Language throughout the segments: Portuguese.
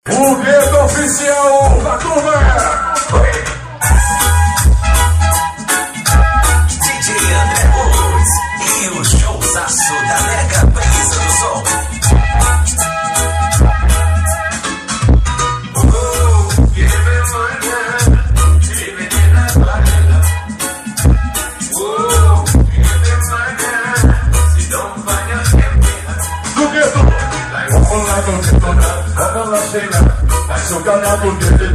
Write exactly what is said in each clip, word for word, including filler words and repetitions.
O gueto oficial da turma. D J André Woods e o showzaço da Mega Brisa do Som. Do gueto, vamos lá, do gueto, vamos lá, chega. Vai jogar na do gueto,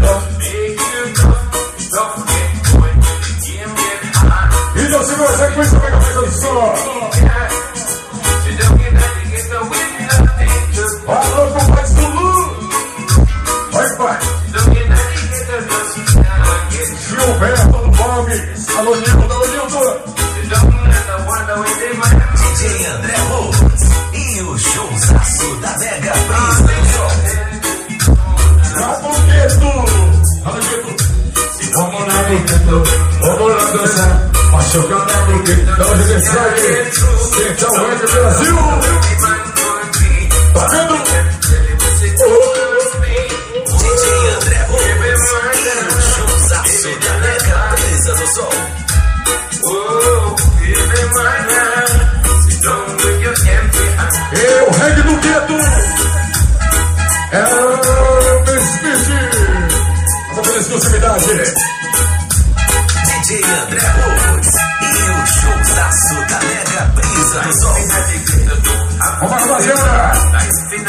então segura a sequência, pega a mesa do som. Alô, compadre do Lu. Vai, pai. Gilberto do Bob. Alô, Nildo, alô, Nildo. D J André Woods e o showzaço da Mega Brisa do Som. Lá do gueto. Alô, gueto. Vamos lá do gueto. Vamos lá dançar. Vai jogar na do gueto. Dá uma diversidade. Central Web Brasil. Tá vendo? D J André Woods e o showzaço da Mega Brisa do Som. E o reggae do gueto é o Smith. Essa pela exclusividade. D J André Woods e o showzaço da Mega Brisa do Som. Vamos lá, rapaziada.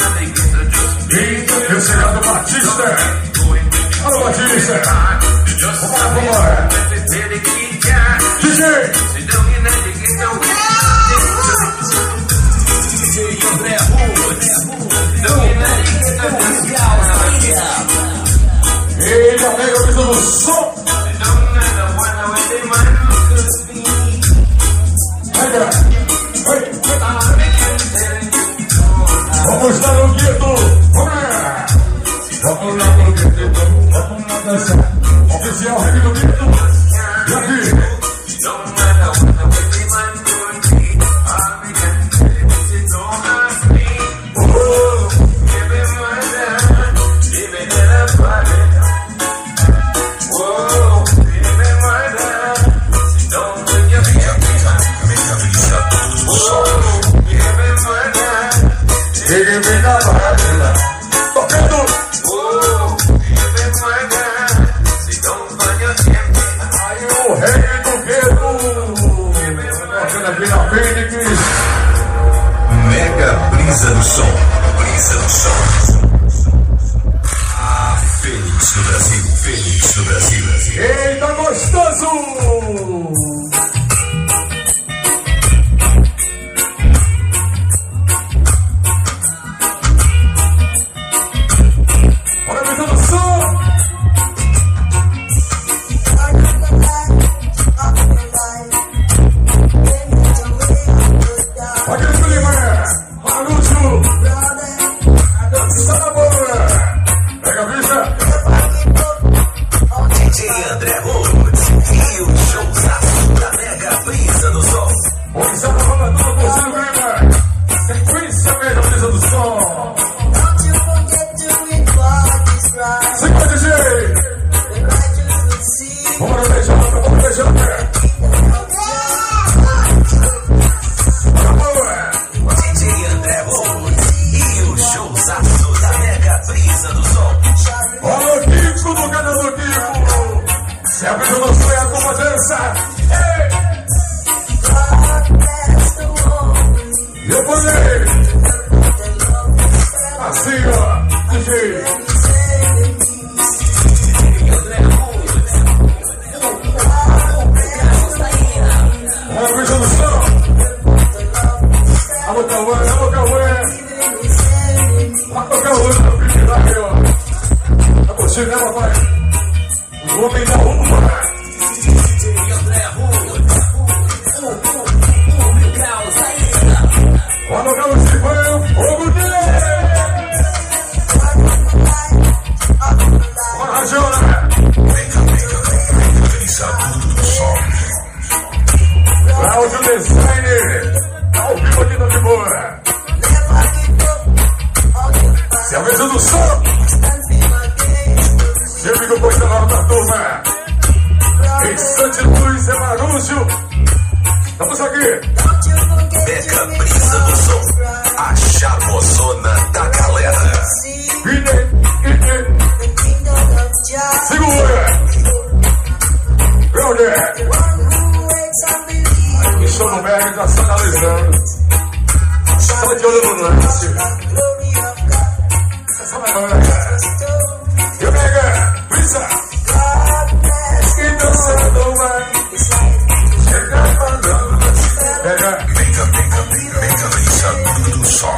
E o Senado Batista. Alô, Batista. Vamos lá, vamos lá. D J. D J André Woods. E a Mega Brisa do Som. Pega. Vai. Vamos lá no gueto. Vamos lá. Vamos lá no gueto. Vamos lá dançar. Oficial reggae do gueto. E aqui. Ele vem na barra, tocando. Aí o rei do gueto, tocando aqui na Fênix. Mega Brisa do Som. Brisa do Som. Ah, Fênix do Brasil. Fênix do Brasil. Eita, gostoso! Cláudio Designer, ao vivo aqui no Timor. Se a mesa do som. Lúcio. Estamos aqui. Mega Brisa do Som, a charmosona da galera. Segura. Meu Deus. Estou no Mega, tá se analisando. Estava de olho no lance. Essa vai Mega. E o Mega, Brisa. E dançando vai. Mega, Mega, mega, mega, mega Brisa do Som.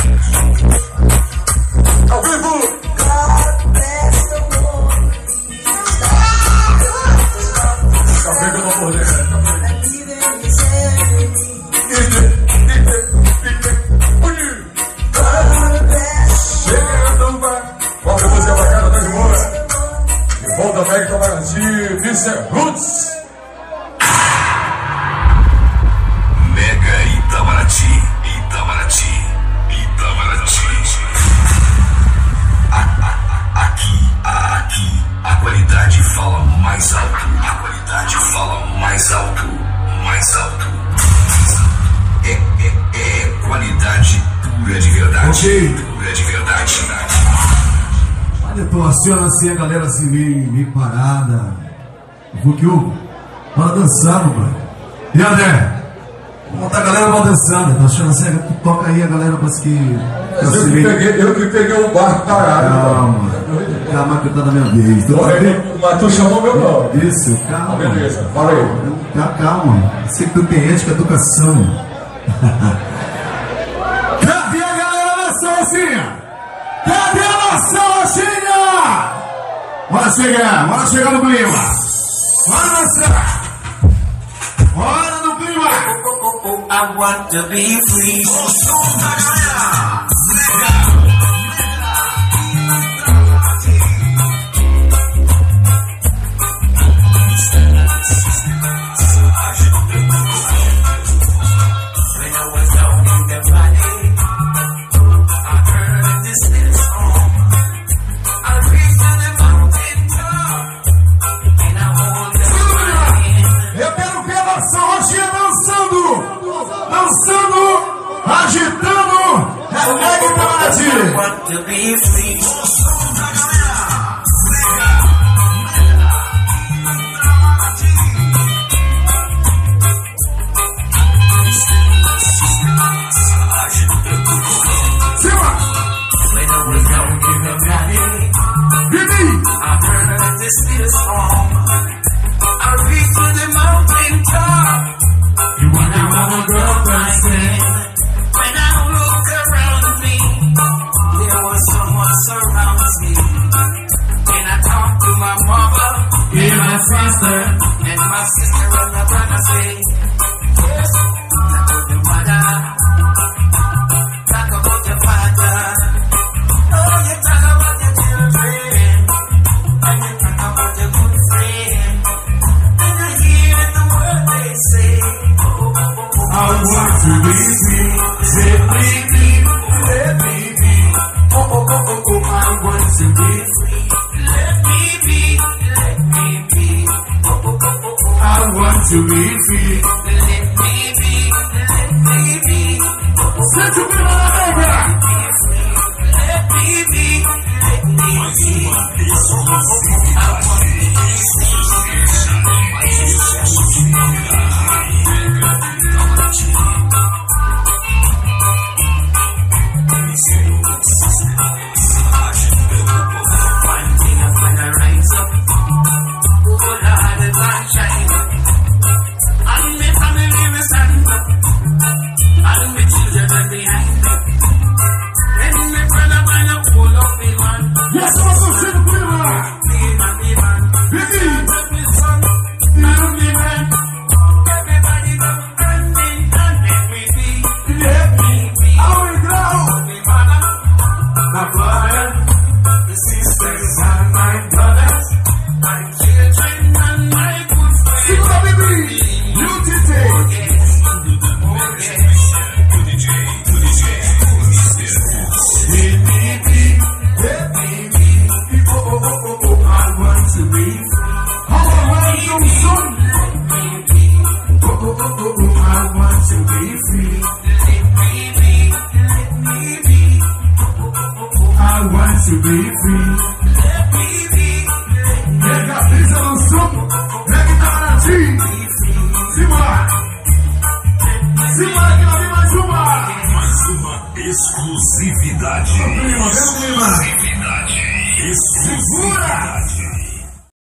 ao vivo. Talvez eu não vou ler. Chegando, vai. Qual que você vai cara da Moura? De volta ao Mega Itamaraty, Vice Roots. Mega Itamaraty, Itamaraty, Itamaraty. A, a, aqui, a, aqui, a qualidade fala mais alto. A qualidade fala mais alto, mais alto. É, é, é qualidade pura de verdade. Ok. Pura de verdade. Olha, tô achando assim a galera assim meio, meio parada. O que houve? Bora dançando, mano. E André? Como tá a galera vai dançando? Tô achando assim, tu toca aí a galera parece que. Eu que peguei, eu que peguei o barco parado. Calma, calma que eu tô na minha vez. Tu tá bem? Mas tu chamou meu nome. Isso, calma. Beleza, fala aí. Calma, calma. Sei que tu tem ética, educação. Cadê a galera da Salsinha? Cadê a nossa Salsinha? Bora chegar, bora chegar no clima. Bora dançar. Bora no clima. I want to be free. When I was down in the valley, I heard this little song. I reached to the mountain top, and I hold the hand. Eu quero ver a nossa roxinha dançando. Dançando, agitando. É o Mega I Itamaraty. want to be free. Cima. When I was down in the valley, Vivi. I heard this little song. I reached to the mountain top. You wanna wanna go dancing. When I look around me, there was someone surrounds me. When I talk to my mother, and my sister, and my sister and my brother say, yes, I told the mother, talk about your father. Oh, you talk about your children, and you talk about your good friend. And I hear the word they say, oh, oh, oh, oh. I want to be free. Let me be, let me be. Oh, oh, oh, oh, oh, I want to be free. Let me be, let me be. Oh, oh, oh, oh, oh, I want to be free. let me be, let me be. Oh, oh, oh, Sente o clima da Mega. be free. Let me be, let me be. Oh, oh, oh, oh, I want to be One thing I'm gonna rise up. Oh Lord, the sun shine. And my family will stand up. And my children are behind me. And my brother man up full of me man. E essa é a nossa cena do clima. Me man, me man. Vivi. Love me son. Love me man. Everybody come dancing and let me be. Let me be. Ao grau. Me mother, my father, the sisters and my brothers, my children and my good friends. Segura, Vivi. E o D J. Yes, oh yes. Let me be, let me be. want to be free. Let me be, let me be. I want to be free. Let me be, let me Pega a brisa no suco, pega Itamaraty. Simbora! Simbora que lá vem mais uma! Mais uma exclusividade. Vem, clima, vem, clima. Exclusividade. Exclusividade.